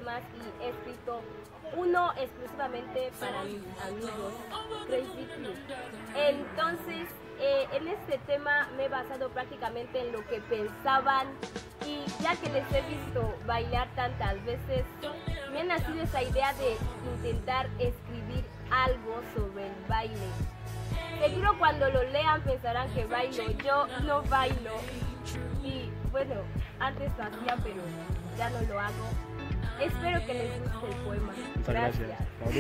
poemas y he escrito uno exclusivamente para mis amigos, Crazy Club. Entonces, en este tema me he basado prácticamente en lo que pensaban, y ya que les he visto bailar tantas veces, me ha nacido esa idea de intentar escribir algo sobre el baile. Seguro cuando lo lean pensarán que bailo, yo no bailo. Y bueno, antes lo hacía, pero ya no lo hago. Espero que les guste el poema. Muchas gracias.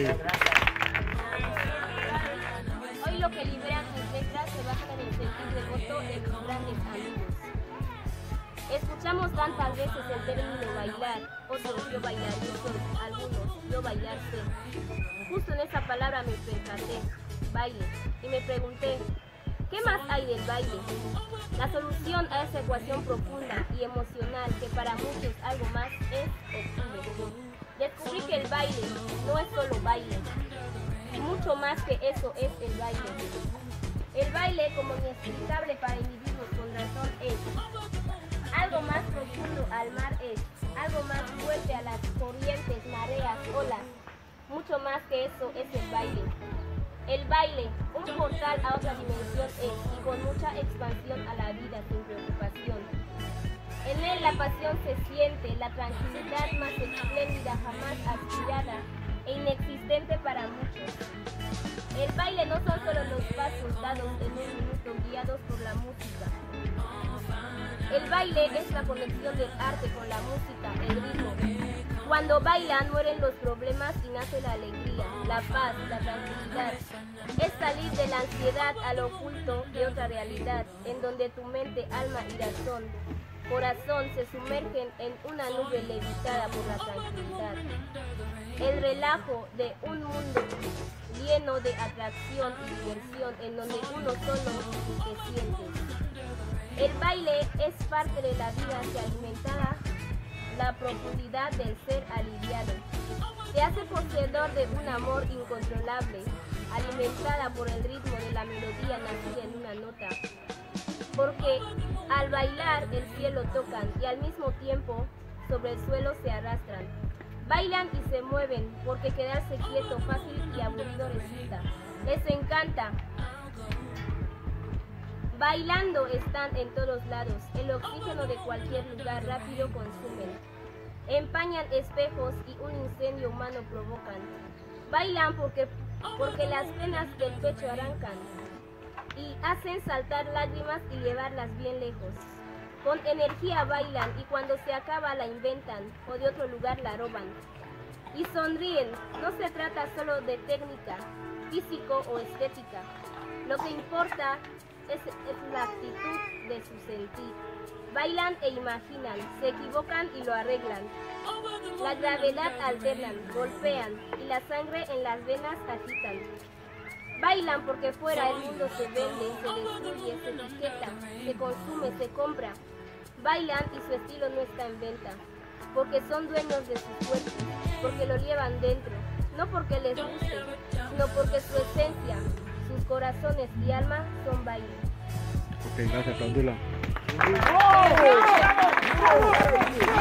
Hoy lo que liberan mis letras se basa en el sentir devoto de mis grandes amigos. Escuchamos tantas veces el término bailar, otros yo bailaré soy, algunos yo bailar sé. Justo en esa palabra me percaté, baile, y me pregunté, ¿qué más hay del baile? La solución a esa ecuación profunda y emocional que para muchos algo más es octubre. Descubrí que el baile no es solo baile, mucho más que eso es el baile. El baile, como inexplicable para individuos con razón, es algo más profundo al mar, es algo más fuerte a las corrientes, mareas, olas. Mucho más que eso es el baile. El baile, un portal a otra dimensión es, y con mucha expansión a la vida sin preocupación. En él la pasión se siente, la tranquilidad más espléndida jamás aspirada e inexistente para muchos. El baile no son solo los pasos dados en un minuto guiados por la música. El baile es la conexión del arte con la música, el ritmo. Cuando bailan mueren los problemas y nace la alegría, la paz, la tranquilidad. Es salir de la ansiedad al oculto de otra realidad, en donde tu mente, alma y corazón se sumergen en una nube levitada por la tranquilidad. El relajo de un mundo lleno de atracción y diversión, en donde uno solo se siente. El baile es parte de la vida que alimentará la profundidad del ser aliviado. Te hace poseedor de un amor incontrolable, alimentada por el ritmo de la melodía nacida en una nota. Porque al bailar el cielo tocan y al mismo tiempo sobre el suelo se arrastran. Bailan y se mueven porque quedarse quieto fácil y aburrido resulta. Les encanta. Bailando están en todos lados, el oxígeno de cualquier lugar rápido consumen. Empañan espejos y un incendio humano provocan. Bailan porque las penas del pecho arrancan y hacen saltar lágrimas y llevarlas bien lejos. Con energía bailan y cuando se acaba la inventan o de otro lugar la roban. Y sonríen, no se trata solo de técnica, físico o estética. Lo que importa es la actitud de su sentir. Bailan e imaginan, se equivocan y lo arreglan. La gravedad alternan, golpean y la sangre en las venas agitan. Bailan porque fuera el mundo se vende, se destruye, se etiqueta, se consume, se compra. Bailan y su estilo no está en venta, porque son dueños de sus cuerpos, porque lo llevan dentro, no porque les guste, sino porque su esencia, sus corazones y alma son baile. Ok, gracias, Pandula.